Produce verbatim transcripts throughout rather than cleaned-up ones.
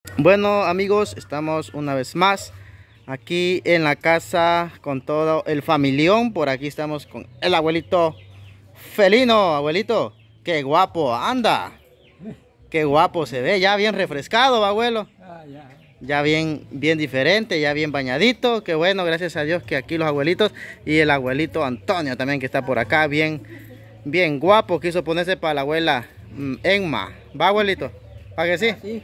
Bueno amigos, estamos una vez más aquí en la casa con todo el familión. Por aquí estamos con el abuelito Felino. Abuelito, qué guapo anda. Qué guapo se ve, ya bien refrescado, abuelo. Ya bien, bien diferente, ya bien bañadito. Qué bueno, gracias a Dios que aquí los abuelitos y el abuelito Antonio también que está por acá, bien, bien guapo. Quiso ponerse para la abuela Emma. ¿Va, abuelito? ¿Para que sí? Sí.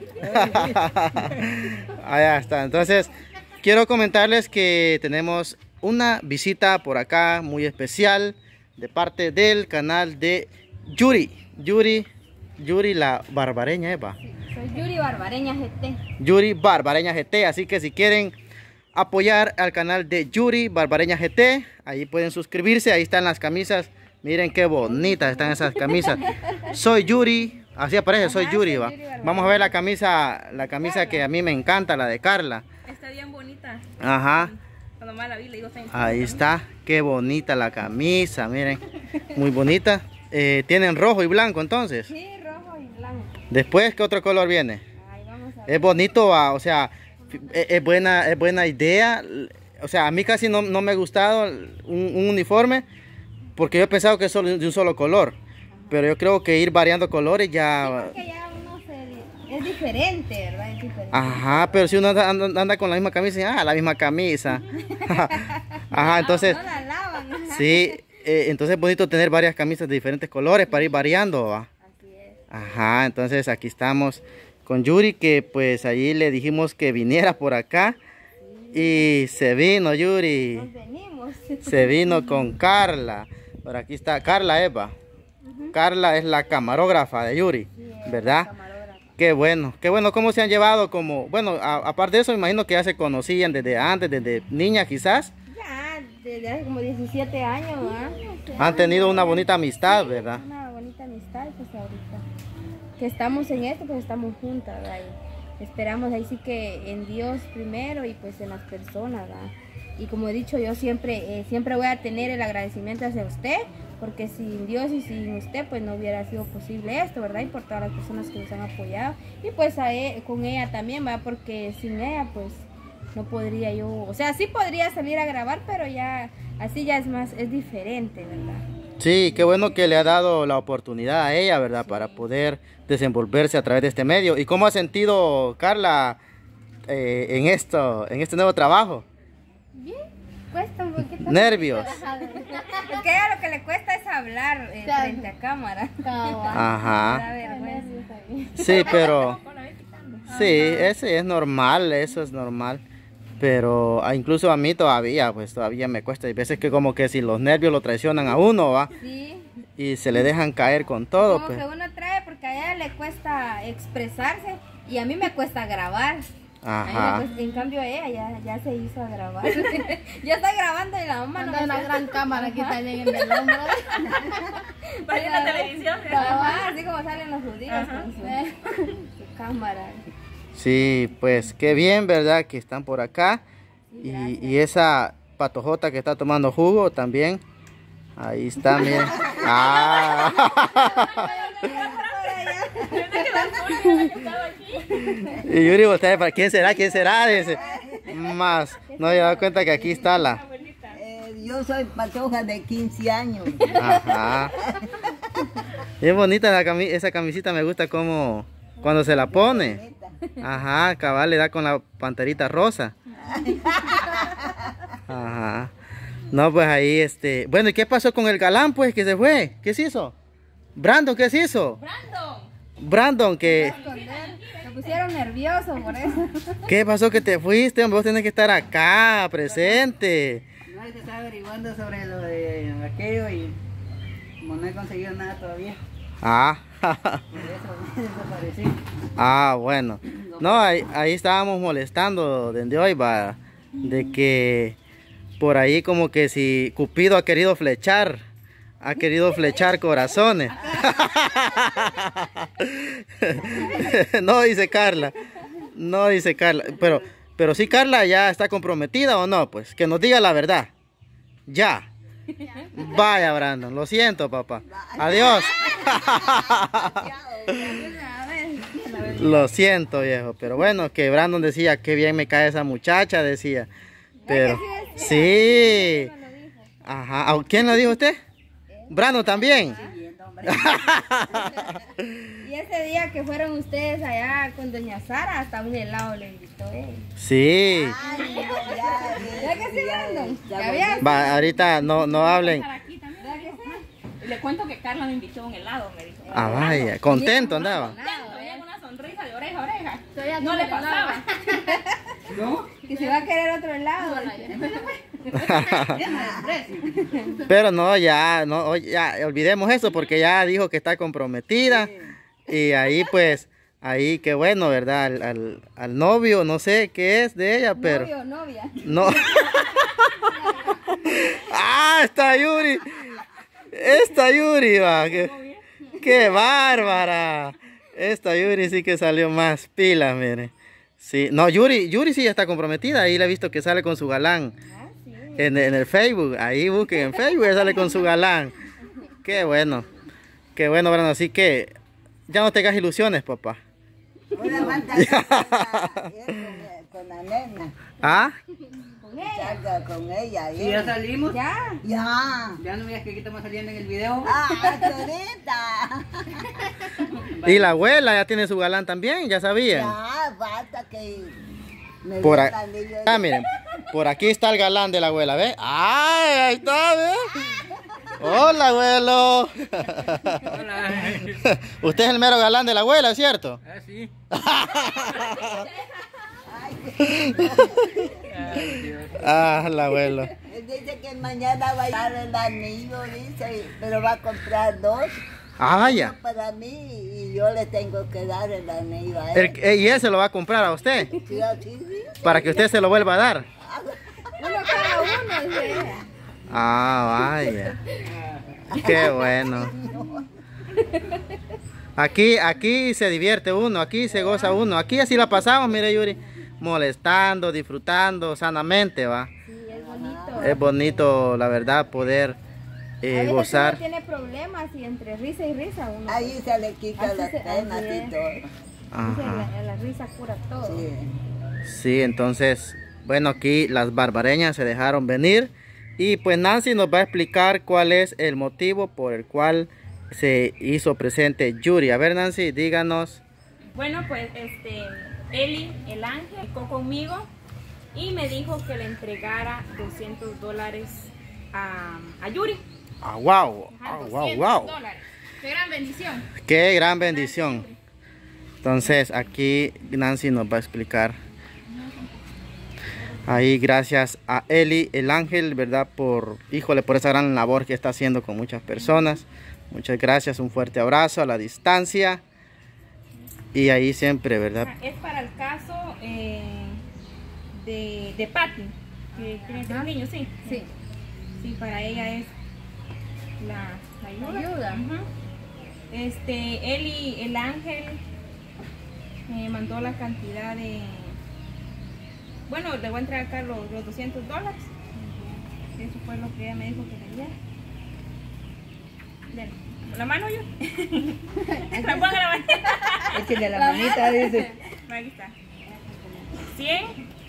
Allá está. Entonces, quiero comentarles que tenemos una visita por acá muy especial de parte del canal de Yuri. Yuri, Yuri la Barbareña, Eva. Sí, soy Yuri Barbareña G T. Yuri Barbareña G T. Así que si quieren apoyar al canal de Yuri Barbareña G T, ahí pueden suscribirse. Ahí están las camisas. Miren qué bonitas están esas camisas. Soy Yuri. Así aparece, soy Ajá, Yuri, soy va. Yuri Vamos a ver la camisa, la camisa Carla. Que a mí me encanta, la de Carla. Está bien bonita. Ajá. Cuando más la vi, le digo, ahí está, qué bonita la camisa, miren. Muy bonita. Eh, ¿Tienen rojo y blanco entonces? Sí, rojo y blanco. Después, ¿qué otro color viene? Ahí vamos a ver. Es bonito, va, o sea, es, es, buena, es buena idea. O sea, a mí casi no, no me ha gustado un, un uniforme porque yo he pensado que es solo de un solo color. Pero yo creo que ir variando colores ya... Sí, porque ya uno se... es diferente, ¿verdad? Es diferente. Ajá, pero si uno anda, anda, anda con la misma camisa, ah, la misma camisa. Ajá, entonces... No la lavan. Sí, eh, entonces es bonito tener varias camisas de diferentes colores para ir variando, ¿va? Así es. Ajá, entonces aquí estamos con Yuri, que pues allí le dijimos que viniera por acá. Sí. Y se vino Yuri. Nos venimos. Se vino con Carla. Por aquí está Carla, Eva. Carla es la camarógrafa de Yuri, sí, ¿verdad? Qué bueno, qué bueno. ¿Cómo se han llevado? Como, bueno, a, aparte de eso, me imagino que ya se conocían desde antes, desde niña quizás. Ya, desde hace como diecisiete años, ¿eh? Han tenido una bonita amistad, ¿verdad? Una bonita amistad, pues ahorita que estamos en esto, pues estamos juntas, ¿verdad? Y esperamos ahí sí que en Dios primero y pues en las personas, ¿verdad? Y como he dicho, yo siempre, eh, siempre voy a tener el agradecimiento hacia usted, porque sin Dios y sin usted pues no hubiera sido posible esto, ¿verdad? Y por todas las personas que nos han apoyado. Y pues a él, con ella también, ¿verdad? Porque sin ella pues no podría yo, o sea, sí podría salir a grabar, pero ya así ya es más, es diferente, ¿verdad? Sí, qué bueno que le ha dado la oportunidad a ella, ¿verdad? Sí. Para poder desenvolverse a través de este medio. ¿Y cómo ha sentido Carla eh, en esto, en este nuevo trabajo? Bien, cuesta un poquito. Nervios. Porque a ella lo que le cuesta es hablar eh, frente a cámara. Ajá. Sí, pero sí, ese es normal, eso es normal. Pero incluso a mí todavía, pues todavía me cuesta. Hay veces que como que si los nervios lo traicionan a uno, ¿va? Sí. Y se le dejan caer con todo. Como pues. que uno trae porque a ella le cuesta expresarse y a mí me cuesta grabar. Ajá. Pues, en cambio ella ya, ya se hizo a grabar. Ya está grabando y la mamá no. Anda una gran cámara aquí también en el hombro. Para ir a la televisión. Ajá, así como salen los judíos con su, su cámara. Sí, pues qué bien, ¿verdad? Que están por acá. Sí, y, y esa patojota que está tomando jugo también. Ahí está, miren. Ah. Y Yuri voltea para quién será, quién será, dice. Más, no he dado cuenta que aquí está la. Eh, yo soy patoja de quince años. Ajá. Es bonita la cami esa camisita, me gusta como cuando se la pone. Ajá, cabal le da con la panterita rosa. Ajá. No, pues ahí este. Bueno, ¿y qué pasó con el galán pues que se fue? ¿Qué se hizo? Brandon, ¿qué se hizo? Brandon. Brandon, que... Me pusieron nervioso por eso. ¿Qué pasó que te fuiste? Vos tenés que estar acá, presente. No, es que estaba averiguando sobre lo de aquello y como no he conseguido nada todavía. Ah. Por eso me desaparecí. Ah, bueno. No, ahí, ahí estábamos molestando desde hoy, va, de que por ahí como que si Cupido ha querido flechar, ha querido flechar corazones. No, dice Carla. No, dice Carla. Pero, pero sí, Carla ya está comprometida o no, pues, que nos diga la verdad. Ya. Vaya, Brandon, lo siento, papá. Adiós. Lo siento, viejo, pero bueno, que Brandon decía, qué bien me cae esa muchacha, decía. Pero, sí. Ajá, ¿quién lo dijo usted? Brandon también. Y ese día que fueron ustedes allá con doña Sara, hasta un helado le invitó él. Sí. Ay, ya, ya, ¿verdad que sí, Brandon? ¿Ya había? Va, ahorita no, no hablen. Y le cuento que Carla me invitó a un helado, me dijo. Ah, vaya, contento andaba. Tenía una sonrisa de oreja a oreja. Todavía No le pasaba. ¿No? Que se va a querer otro helado. Pero no, ya, no, ya, olvidemos eso porque ya dijo que está comprometida. Y ahí pues, ahí qué bueno, ¿verdad? Al, al, al novio, no sé qué es de ella, pero... Novio, novia. No. Ah, está Yuri. Esta Yuri, va. Qué, qué bárbara. Esta Yuri sí que salió más pila, mire. Sí, no, Yuri, Yuri sí ya está comprometida. Ahí la he visto que sale con su galán. Ah, sí. En, en el Facebook. Ahí busquen en Facebook, ya sale con su galán. Qué bueno. Qué bueno, Brandon. Así que ya no tengas ilusiones, papá. Una fantasía con la nena. ¿Ah? Con ella. Salga con ella. Si ya salimos, Ya. Ya. ya no veas que aquí estamos saliendo en el video. Ah, ahorita. Y la abuela ya tiene su galán también, ya sabían. Ya, basta que me Por, dé a- el anillo. ah, miren, por aquí está el galán de la abuela, ¿ve? ¡Ay, ahí está, ve! ¡Hola, abuelo! Hola. Usted es el mero galán de la abuela, ¿cierto? Ah, sí. Ah, el abuelo. Él dice que mañana va a dar el anillo, dice, pero va a comprar dos. Ah, ya. Uno para mí y yo le tengo que dar el anillo a él. El- y él se lo va a comprar a usted, Sí, así dice. para que usted se lo vuelva a dar. Uno cada uno, dice ella. Ah, vaya. Qué bueno. Aquí, aquí se divierte uno, aquí se goza uno. Aquí así la pasamos, mire Yuri, molestando, disfrutando sanamente, va. Sí, es bonito. Es bonito, la verdad, poder eh, A veces gozar. uno tiene problemas y entre risa y risa uno. Ahí se le quita Así las se- penas así y es. todo. Dice, Ajá. la, la risa cura todo. Sí. Sí, entonces, bueno, aquí las barbareñas se dejaron venir. Y pues Nancy nos va a explicar cuál es el motivo por el cual se hizo presente Yuri. A ver, Nancy, díganos. Bueno, pues este, Eli, el ángel, ficó conmigo y me dijo que le entregara doscientos dólares a, a Yuri. Ah, wow, Ajá, ah, wow, doscientos wow. dólares. Qué gran bendición. Qué gran bendición. Entonces, aquí Nancy nos va a explicar. Ahí, gracias a Eli, el ángel, ¿verdad? Por, híjole, por esa gran labor que está haciendo con muchas personas. Muchas gracias, un fuerte abrazo a la distancia. Y ahí siempre, ¿verdad? Es para el caso eh, de, de Patty, que tiene tres niños, sí. Sí. Sí, para ella es la, la ayuda. Ayuda. Ujú. Este, Eli, el ángel, me mandó la cantidad de... Bueno, le voy a entregar acá los, los doscientos dólares. Eso fue lo que ella me dijo que quería. Denle. ¿La mano yo? La pongo la mano. Échale la manita, dice. Aquí está. cien,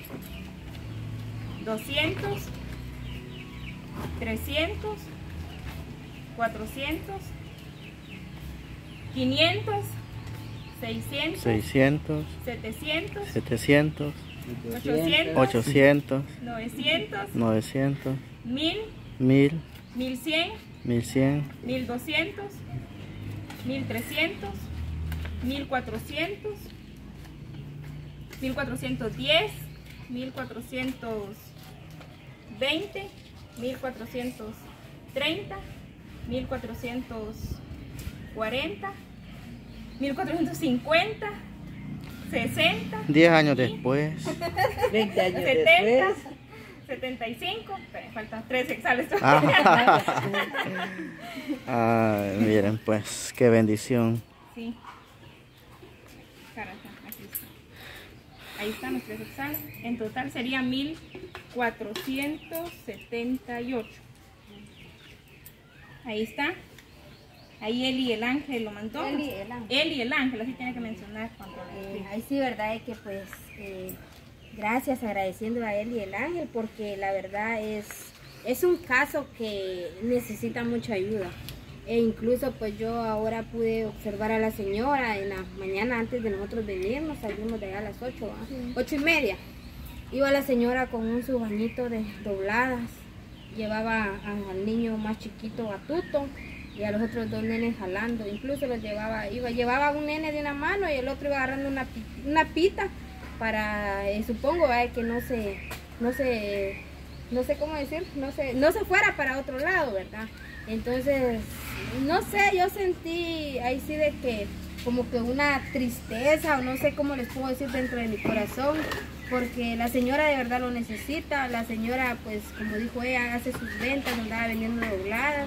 doscientos, trescientos, cuatrocientos, quinientos, seiscientos, seiscientos, setecientos, setecientos, ochocientos, ochocientos, novecientos, novecientos, mil, mil, mil cien, mil cien, mil doscientos, mil trescientos, mil cuatrocientos, mil cuatrocientos diez, mil cuatrocientos veinte, mil cuatrocientos treinta, mil cuatrocientos cuarenta, mil cuatrocientos cincuenta, sesenta, diez años después. veinte años setenta, después. setenta y cinco, espera, faltan tres exales. Ah, Ay, miren pues, qué bendición. Sí. Caraca, aquí está. Ahí están los tres exales. En total sería mil cuatrocientos setenta y ocho. Ahí está. Ahí Eli el ángel lo mandó. Eli el ángel. Eli el ángel, así tiene que mencionar cuando Eh, ahí sí, verdad es que pues eh, gracias, agradeciendo a él y el ángel, porque la verdad es, es un caso que necesita mucha ayuda. E incluso pues yo ahora pude observar a la señora en la mañana antes de nosotros venirnos, salimos de allá a las ocho, ¿ah? Sí. ocho y media. Iba la señora con un su bañito de dobladas, llevaba a- al niño más chiquito Batuto y a los otros dos nenes jalando, incluso los llevaba, iba, llevaba un nene de una mano y el otro iba agarrando una, pi- una pita para, eh, supongo, eh, que no se, no se, no sé cómo decir, no se, no se fuera para otro lado, ¿verdad? Entonces, no sé, yo sentí ahí sí de que como que una tristeza o no sé cómo les puedo decir dentro de mi corazón, porque la señora de verdad lo necesita. La señora, pues como dijo ella, hace sus ventas, andaba vendiendo dobladas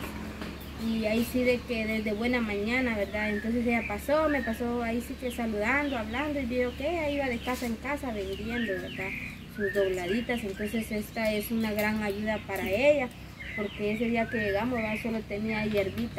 y ahí sí de que desde buena mañana, ¿verdad? Entonces ella pasó, me pasó ahí sí que saludando, hablando y vio que ella iba de casa en casa vendiendo, ¿verdad? Sus dobladitas. Entonces esta es una gran ayuda para ella, porque ese día que llegamos, ¿verdad? Solo tenía hierbita.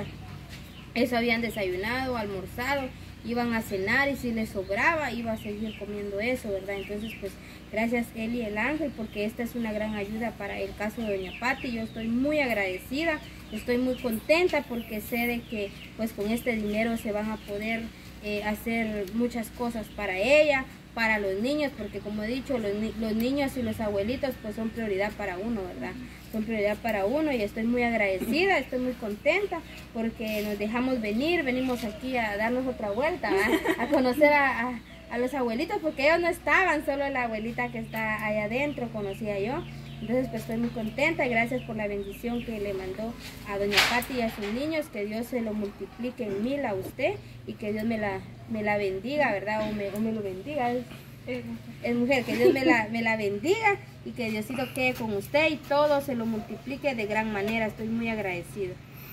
Eso habían desayunado, almorzado, iban a cenar y si les sobraba iba a seguir comiendo eso, ¿verdad? Entonces pues gracias Eli el ángel, porque esta es una gran ayuda para el caso de doña Pati. Yo estoy muy agradecida, estoy muy contenta porque sé de que pues con este dinero se van a poder eh, hacer muchas cosas para ella, para los niños, porque como he dicho, los, ni los niños y los abuelitos pues son prioridad para uno, ¿verdad? Son prioridad para uno y estoy muy agradecida, estoy muy contenta porque nos dejamos venir, venimos aquí a darnos otra vuelta, ¿verdad? A conocer a, a, a los abuelitos, porque ellos no estaban, solo la abuelita que está allá adentro conocía yo. Entonces pues estoy muy contenta y gracias por la bendición que le mandó a doña Pati y a sus niños, que Dios se lo multiplique en mil a usted y que Dios me la, me la bendiga, ¿verdad? O me, o me lo bendiga, es, es mujer, que Dios me la, me la bendiga y que Diosito quede con usted y todo se lo multiplique de gran manera. Estoy muy agradecida.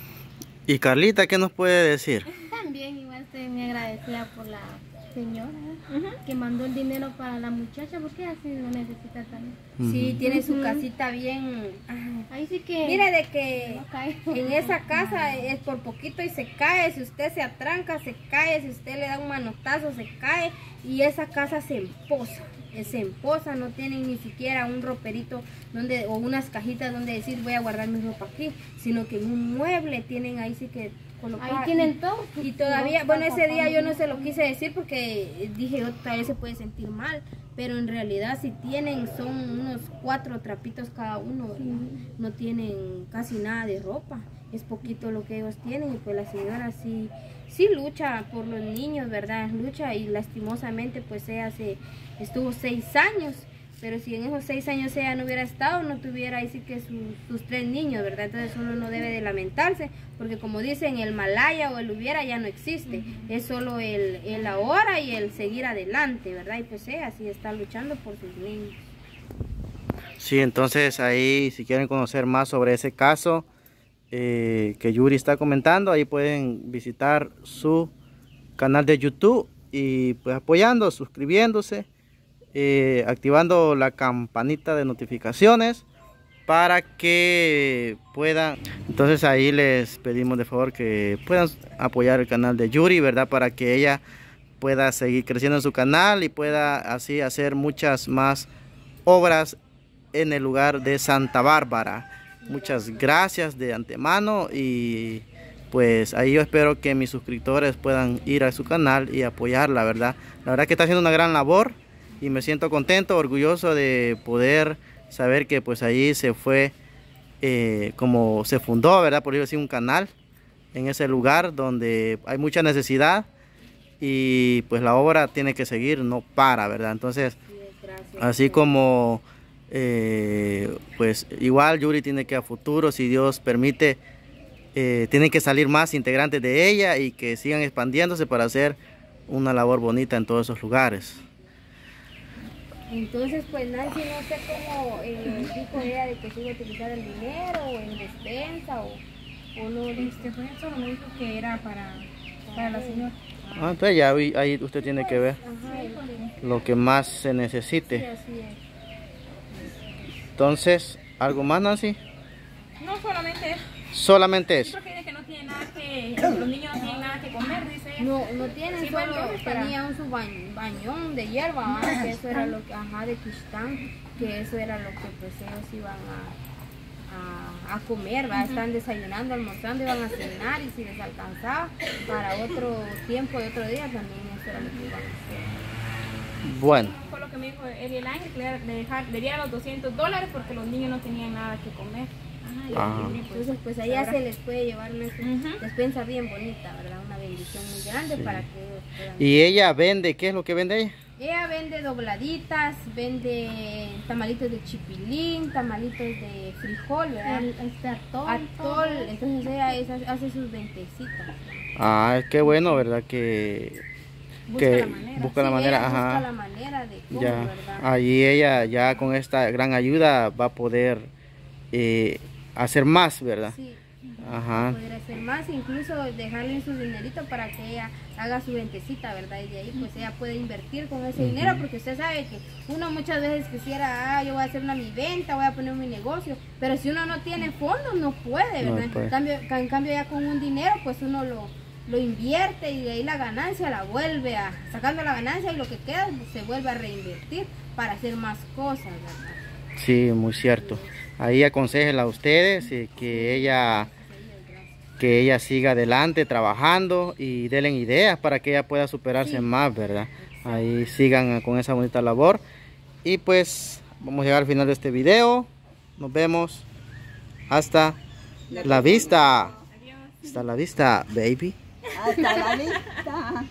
Y Carlita, ¿qué nos puede decir? También igual estoy muy agradecida por la señora Ujú. que mandó el dinero para la muchacha, porque así lo necesita también. Sí, tiene su Ujú. casita bien... ay, Ahí sí que mire de que no cae. en esa casa es por poquito y se cae, si usted se atranca, se cae, si usted le da un manotazo, se cae y esa casa se empoza, eh, se empoza, no tienen ni siquiera un roperito donde o unas cajitas donde decir voy a guardar mi ropa aquí, sino que en un mueble tienen ahí sí que colocar. Ahí tienen todo. Y todavía, bueno, ese día yo no se lo quise decir porque dije, otra vez se puede sentir mal, pero en realidad si tienen, son unos cuatro trapitos cada uno, ¿verdad? No tienen casi nada de ropa, es poquito lo que ellos tienen y pues la señora sí, sí lucha por los niños, ¿verdad? Lucha y lastimosamente pues ella se estuvo seis años. Pero si en esos seis años ella no hubiera estado, no tuviera ahí sí que su- sus tres niños, ¿verdad? Entonces uno no debe de lamentarse, porque como dicen, el Malaya o el hubiera ya no existe. Uh-huh. Es solo el, el ahora y el seguir adelante, ¿verdad? Y pues ella sí está luchando por sus niños. Sí, entonces ahí si quieren conocer más sobre ese caso eh, que Yuri está comentando, ahí pueden visitar su canal de YouTube y pues apoyando, suscribiéndose. Eh, activando la campanita de notificaciones para que puedan, entonces ahí les pedimos de favor que puedan apoyar el canal de Yuri, ¿verdad? Para que ella pueda seguir creciendo en su canal y pueda así hacer muchas más obras en el lugar de Santa Bárbara. Muchas gracias de antemano y pues ahí yo espero que mis suscriptores puedan ir a su canal y apoyarla, ¿verdad? La verdad que está haciendo una gran labor. Y me siento contento, orgulloso de poder saber que pues ahí se fue, eh, como se fundó, ¿verdad? Por decir un canal en ese lugar donde hay mucha necesidad y pues la obra tiene que seguir, no para, ¿verdad? Entonces, así como eh, pues igual Yuri tiene que a futuro, si Dios permite, eh, tienen que salir más integrantes de ella y que sigan expandiéndose para hacer una labor bonita en todos esos lugares. Entonces, pues Nancy, no sé cómo eh, dijo ella de que se iba a utilizar el dinero o en despensa o, o no. Este, pues eso me dijo que era para, para la señora. Ah, entonces ya ahí, ahí usted tiene que ver Ajá, el- lo que más se sí, necesite. así es. Entonces, ¿algo más, Nancy? No solamente eso. Solamente eso. Porque dice que no tiene nada que que los niños no tienen nada que comer, dice ella. No, no tienen, Sí, solo bueno, para- tenía un su bañ- bañón de hierba, ¿va? Que eso era lo que, ajá, de quistán, que eso era lo que pues ellos iban a, a, a comer, ¿va? Están desayunando, almorzando, iban a cenar y si les alcanzaba para otro tiempo y otro día también eso era lo que iban a hacer. Bueno, Fue lo que me dijo Eli el Ángel, que le, le, dejar- le diera los doscientos dólares porque los niños no tenían nada que comer. ah, Entonces pues allá se les puede llevar una Ujú. despensa bien bonita, ¿verdad? Una bendición muy grande para que ellos puedan... y ella vende, ¿qué es lo que vende ella? Ella vende dobladitas, vende tamalitos de chipilín, tamalitos de frijol, ¿verdad? El, este atol. Atol, entonces ella es- hace sus ventecitas. Ah, qué bueno, ¿verdad? Que, Busca que la manera. busca la Sí, manera, ella busca ajá. la manera de cómo, Ya, ¿verdad? allí ella ya con esta gran ayuda va a poder eh, hacer más, ¿verdad? Sí, Ajá. poder hacer más, incluso dejarle su dinerito para que ella haga su ventecita, ¿verdad? Y de ahí pues ella puede invertir con ese dinero, porque usted sabe que uno muchas veces quisiera, ah, yo voy a hacer una mi venta, voy a poner mi negocio, pero si uno no tiene fondos no puede, No ¿verdad? puede. En, cambio, en cambio ya con un dinero pues uno lo, lo invierte y de ahí la ganancia la vuelve a, sacando la ganancia y lo que queda pues, se vuelve a reinvertir para hacer más cosas, ¿verdad? Sí, muy cierto. Ahí aconséjenla a ustedes eh, que ella que ella siga adelante trabajando y denle ideas para que ella pueda superarse Sí. más, ¿verdad? Ahí sigan con esa bonita labor. Y pues vamos a llegar al final de este video. Nos vemos. Hasta la vista. Hasta la vista, baby. Hasta la vista.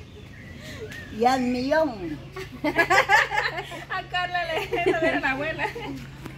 Y al millón. A Carla le hizo ver a la abuela.